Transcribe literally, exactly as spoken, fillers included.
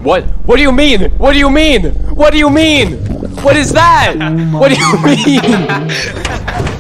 What? What do you mean? What do you mean? What do you mean? What is that? Oh what do you mean?